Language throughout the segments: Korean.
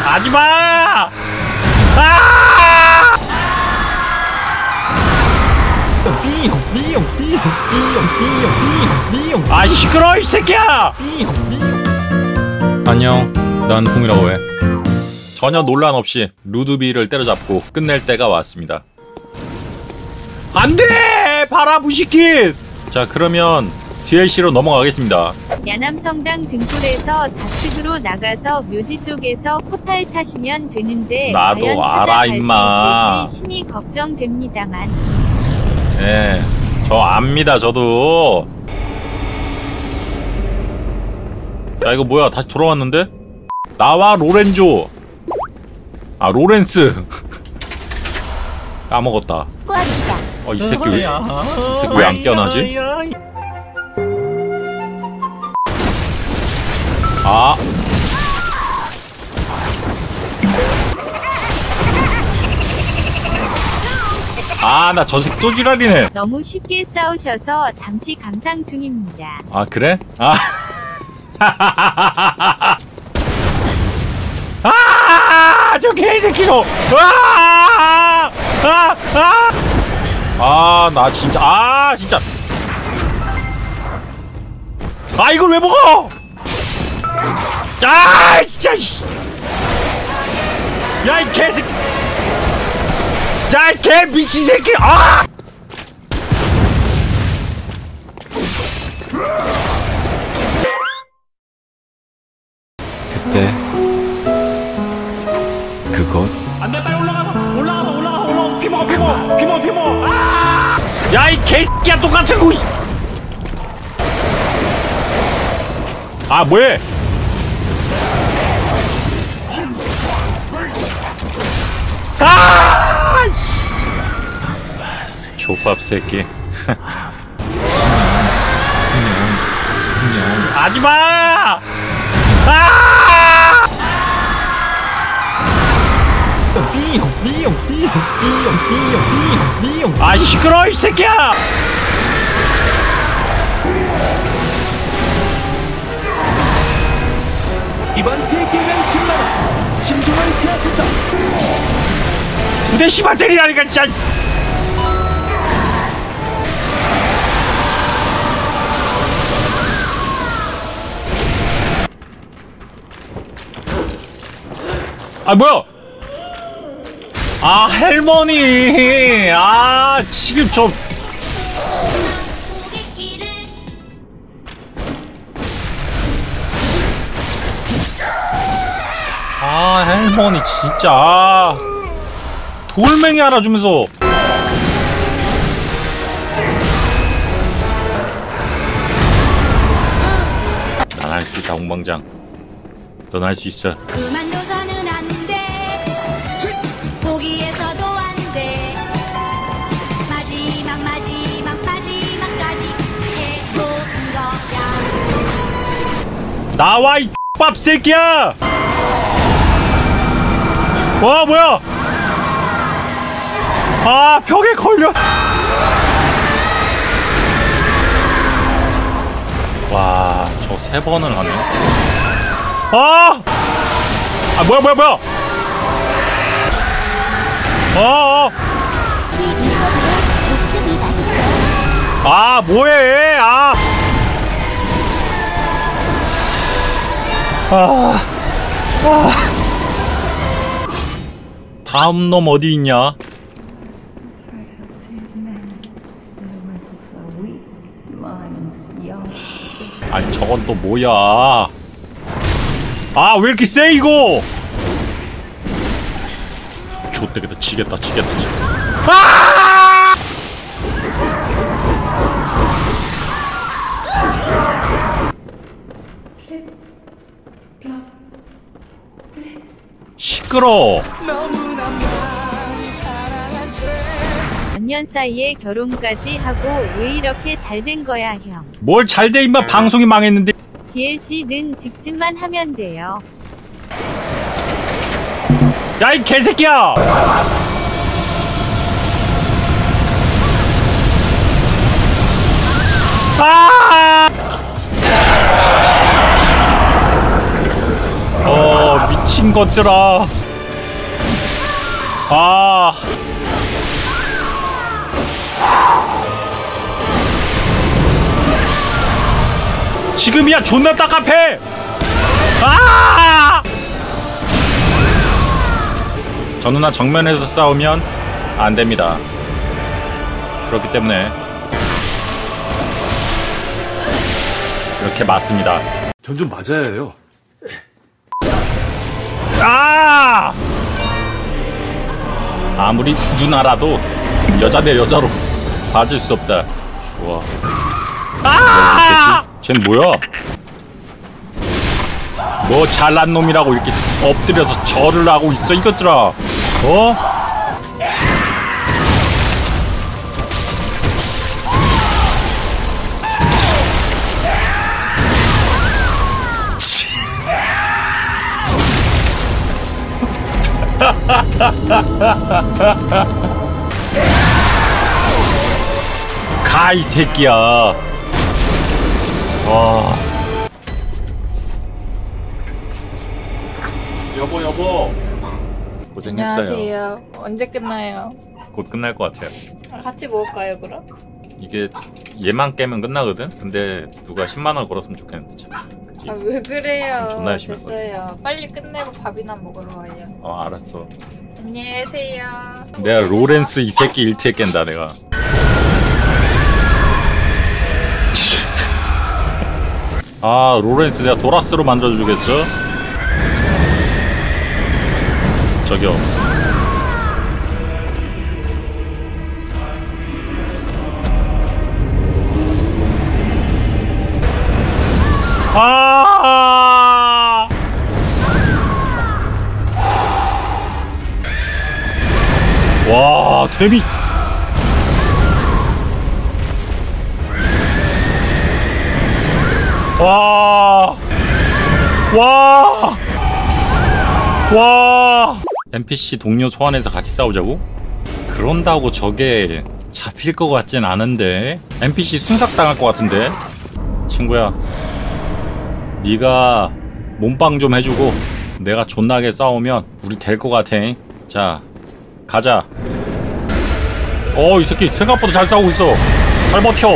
하지마! 아 시끄러워 이 새끼야! 안녕, 난 붕이라고 해. 전혀 논란 없이 루드비를 때려잡고 끝낼 때가 왔습니다. 안돼! 봐라 무시킷! 자 그러면 DLC로 넘어가겠습니다. 야남성당 등불에서 좌측으로 나가서 묘지 쪽에서 포탈 타시면 되는데 나도 과연 알아, 찾아갈 임마. 수 있을지 심히 걱정됩니다만. 네, 저 압니다 저도. 야 이거 뭐야, 다시 돌아왔는데? 나와 로렌조. 아 로렌스. 까먹었다. 이 새끼 왜 안 깨어나지? 아. 아, 나 저 새끼 또 지랄이네. 너무 쉽게 싸우셔서 잠시 감상 중입니다. 아, 그래? 아. 아, 저 개새끼로. 와! 나 진짜. 진짜. 아, 이걸 왜 먹어? 진짜. 야, 이 개새끼. 야, 이 개 미친 새끼. 그때 그것. 안돼, 빨리 올라가. 피 먹어. 야, 이 개새끼야, 똑같은 거. 뭐해? 족밥 새끼. 하지마! 시끄러워 이 새끼야! 이번 기회는 10만원 신중한 피하겠다. 2대 10만 때리라니까 진짜. 뭐야? 할머니. 지금 저 할머니 진짜 돌멩이 하나 주면서. 난 할 수 있다 홍방장. 넌 할 수 있어. 그만둬서는 안 돼. 포기해서도 안 돼. 마지막까지 해보는 거야. 나와 이 X밥 새끼야! 와 뭐야? 벽에 걸려. 와, 저 3번을 하네. 뭐야. 뭐해? 다음 놈 어디 있냐? 저건 또 뭐야? 왜 이렇게 세 이거? 좆되겠다. 지겠다. 시끄러워. 몇 년 사이에 결혼까지 하고 왜 이렇게 잘 된 거야 형? 뭘 잘 돼 임마. 방송이 망했는데. DLC는 직진만 하면 돼요. 야 이 개새끼야! 미친 것들아. 아. 지금이야 존나 딱합해. 아! 저 누나 정면에서 싸우면 안 됩니다. 그렇기 때문에 이렇게 맞습니다. 전 좀 맞아야 해요. 아! 아무리 누나라도 여자 대 여자로 봐줄 수 없다. 좋아. 아! 쟨 뭐야? 뭐 잘난 놈이라고 이렇게 엎드려서 절을 하고 있어 이것들아. 어? 가 이 새끼야. 와. 여보 고생했어요. 안녕하세요. 언제 끝나요? 곧 끝날 것 같아요. 같이 먹을까요, 그럼? 이게 얘만 깨면 끝나거든? 근데 누가 10만원 걸었으면 좋겠는데 참. 그치? 아, 왜 그래요? 존나 열심히 됐어요. 빨리 끝내고 밥이나 먹으러 와요. 알았어. 안녕히 계세요. 내가 로렌스 이 새끼 1티에 깬다 내가. 아 로렌스 내가 도라스로 만들어주겠어? 저기요. 아! 와, 데미. 와. 와. 와. NPC 동료 소환해서 같이 싸우자고? 그런다고 저게 잡힐 것 같진 않은데. NPC 순삭당할 것 같은데. 친구야, 네가 몸빵 좀 해주고 내가 존나게 싸우면 우리 될 것 같아. 자, 가자. 이 새끼 생각보다 잘 싸우고 있어. 잘 버텨.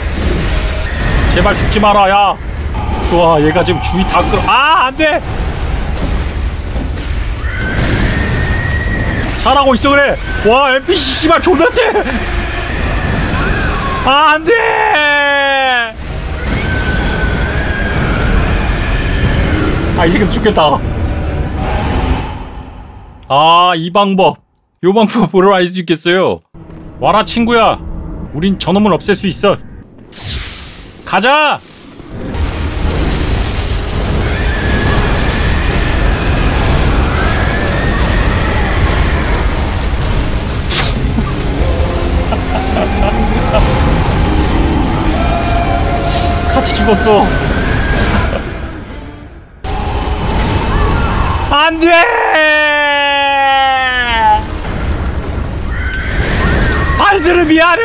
제발 죽지 마라. 야, 좋아. 얘가 지금 주위 다 끌어. 아, 안돼. 잘하고 있어. 그래. 와, NPC 씨발 존나 세. 아, 안돼. 아, 이 새끼 죽겠다. 아, 이 방법. 요 방법으로 알 수 있겠어요. 와라 친구야. 우린 저놈을 없앨 수 있어. 가자. 같이 죽었어. 안돼. 발들을 미안해.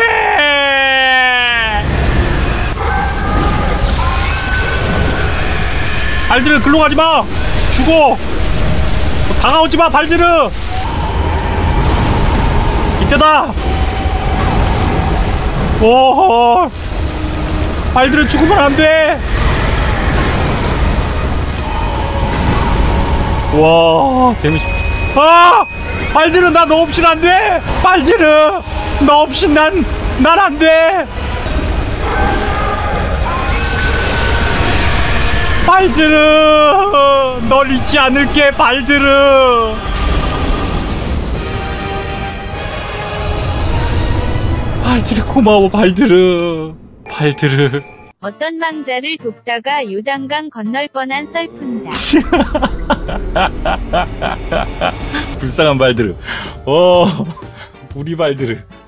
발들을 글로 가지마. 죽어. 다가오지마 발들을. 이때다. 오호. 발들을 죽으면 안돼. 와, 데미지. 아! 발들은 나 너 없인 안 돼! 발들은! 너 없인 난 안 돼! 발들은! 널 잊지 않을게, 발들은! 발들은 고마워, 발들은. 발들은. 어떤 망자를 돕다가 요단강 건널 뻔한 썰푼다. 불쌍한 발들은. 우리 발들은.